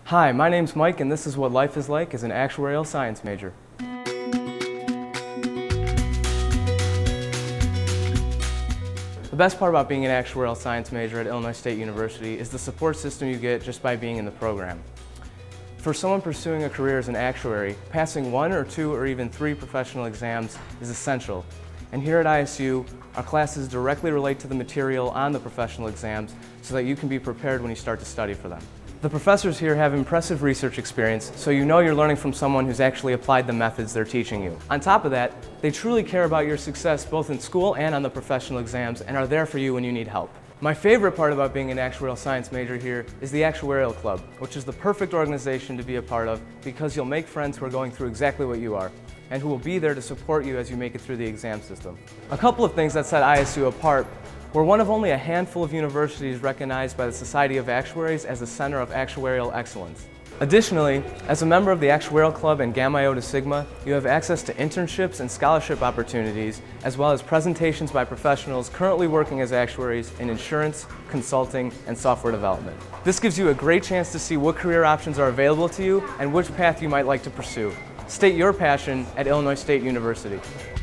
Hi, my name's Mike and this is what life is like as an actuarial science major. The best part about being an actuarial science major at Illinois State University is the support system you get just by being in the program. For someone pursuing a career as an actuary, passing 1 or 2 or even 3 professional exams is essential. And here at ISU, our classes directly relate to the material on the professional exams so that you can be prepared when you start to study for them. The professors here have impressive research experience, so you know you're learning from someone who's actually applied the methods they're teaching you. On top of that, they truly care about your success both in school and on the professional exams and are there for you when you need help. My favorite part about being an actuarial science major here is the Actuarial Club, which is the perfect organization to be a part of because you'll make friends who are going through exactly what you are and who will be there to support you as you make it through the exam system. A couple of things that set ISU apart: we're one of only a handful of universities recognized by the Society of Actuaries as a center of actuarial excellence. Additionally, as a member of the Actuarial Club and Gamma Iota Sigma, you have access to internships and scholarship opportunities, as well as presentations by professionals currently working as actuaries in insurance, consulting, and software development. This gives you a great chance to see what career options are available to you and which path you might like to pursue. State your passion at Illinois State University.